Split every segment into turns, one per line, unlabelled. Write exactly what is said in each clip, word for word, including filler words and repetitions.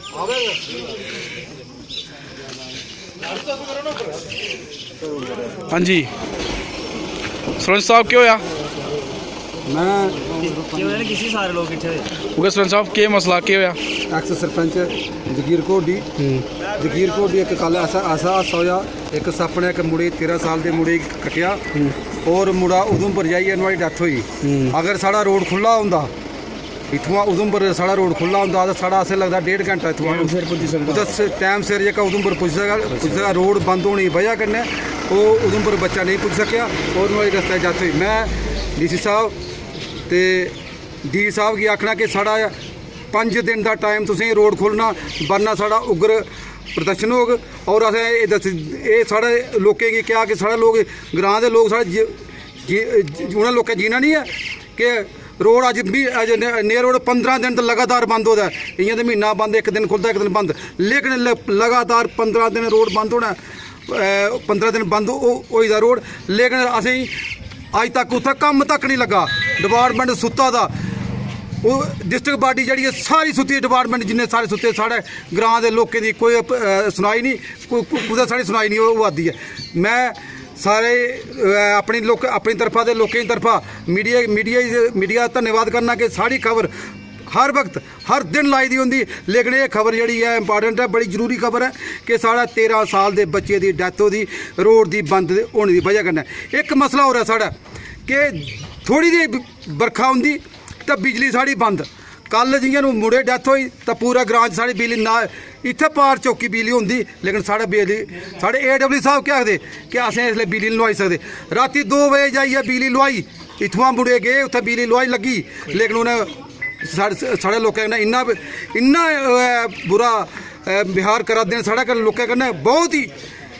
हाँ जी सरपंच साहब क्या होया?
मैं किसी सारे लोग इकट्ठे
ओके सरपंच साहब क्या मसला क्या होया?
एक्स सरपंच जगीर कोडी जगीर कोडी एक कल ऐसा ऐसा हादसा होया एक सप ने एक मुड़े तेरह साल के मुड़े कट्टिया और मुड़ा उधमपुर जाइए नुआड़ी डैथ हुई। अगर साड़ा रोड खुला होंदा इत्थुआं उधमपुर साड़ा रोड खुला होंदा तो साड़ा असें लगदा डेढ़ घंटा इत्थुआं टाइम सिर जेह्का उधमपुर पुज्जी सकदा पुज्जी सकदा। रोड बंद होने की वजह कन्नै ओह् उधमपुर बच्चा नहीं पुज्जी सकेआ और नुआड़ी रस्ते डैथ हुई। मैं डी सी साहब ते डी साहब गी आखना कि साड़ा पंज दिन का टाइम तुसें रोड खोलना वरना साड़ा उग्र प्रदर्शन होग। और असें एह् दस एह् साढ़े लोकें गी क्या कि साढ़े लोग ग्रां दे लोग साढ़े उ'नें लोकें जीना नहीं है कि रोड अज भी अज नेयर रोड पंद्रह दिन तो लगातार बंद होता है। इ'यां ते म्हीना बंद एक दिन खुलदा एक दिन बंद लेकिन लगातार पंद्रह दिन रोड बंद होना पंद्रह दिन बंद होई दा रोड। लेकिन असें अज तक उत्थै कम्म तक नहीं लगा। डिपार्टमेंट सुत्ता दा वो डिस्ट्रिक्ट पार्टी जी है सारी सुत्ती डिपार्टमेंट जिन्ने सारे सुत्ते साढ़े ग्रां के लोगों की कोई सुनाई नहीं कुदै साढ़ी सुनाई नहीं होआ दी है। मैं सारे अपनी लोक अपनी तरफा दे लोकें की तरफा मीडिया मीडिया मीडिया धन्यवाद करना कि साड़ी खबर हर वक्त हर दिन लाई दी होंदी। लेकिन ये खबर जी है इंपॉर्टेंट है बड़ी जरूरी खबर है कि साढ़ा तेरह साल के बच्चे की डैथ होती रोड की बंद होने की वजह कन्नै। एक मसला हो रहा साढ़ा कि थोड़ी जी बरखा होंदी तो बिजली साड़ी बंद। कल जियां मुड़े डैथ हुई तो पूरा ग्रां साड़ी बिजली ना इत्थे पार चौकी बिजली होंदी लेकिन साढ़े बिजली साढ़े ए डब्ल्यू साहब क्या आखदे कि असें इसलिए बिजली लुआई सकदे। राती दो बजे जाइए बिजली लुआई इत्थुआं मुड़े गए उत्थे बिजली लुआई लगी लेकिन उन्हें साढ़े लोकें कन्नै इन्ना इन्ना बुरा व्यवहार करा दे साढ़े कन्नै लोकें कन्नै बहुत ही।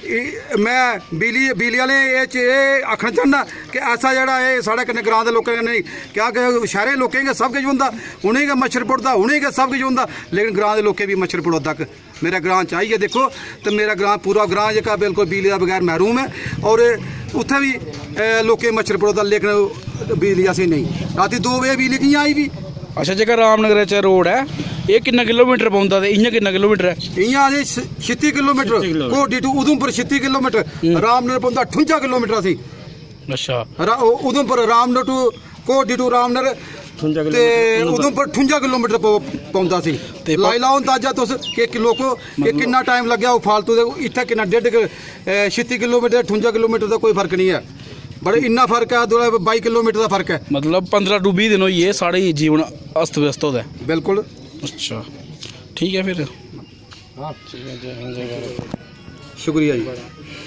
मैं बिजली बिजली आह्ले एह् आखना चाहना कि ऐसा जेह्ड़ा एह् साढ़े कन्नै ग्रां दे लोकें कन्नै क्या कि शैह्रें लोकें गै सब किश होंदा उ'नेंगी गै मच्छर पुड़दा उ'नेंगी गै सब किश होंदा लेकिन ग्रां दे लोकें भी मच्छर पुड़ा तक मेरे ग्रां च आइयै देखो तो मेरा ग्रां पूरा ग्रां जेह्का बिल्कुल बिजली दा बगैर महरूम है और उत्थै भी लोकें मच्छर पुड़दा लेकिन बिजली असें नहीं। राती दो बजे बिजली कि'यां आई भी।
अच्छा जेह्का रामनगर च रोड है ये किन्ना किलोमीटर पौंदा ते इ'यां किन्ना किलोमीटर है?
इ'यां असें छित्ती किलोमीटर कोडी टू उधमपुर छित्ती किलोमीटर रामनगर पौंदा ठुंजा किलोमीटर असें। अच्छा उधमपुर रामनगर टू कोडी टू रामनगर ते उधमपुर ठुंजा किलोमीटर पौंदा सी। लाई लाओ अंदाजा तुस कि लोको कि किन्ना टाइम लग्गेआ ओह् फालतू दे इत्थै किन्ना डेढ़ छित्ती किलोमीटर ठुंजा किलोमीटर दा कोई फर्क नहीं है। बड़े इन्ना फर्क है दो बाई किलोमीटर का फर्क है। मतलब
पंद्रह टू बीस दिन होई है साढ़े जीवन अस्त व्यस्त होता है।
बिल्कुल।
अच्छा ठीक है फिर
हाँ शुक्रिया जी।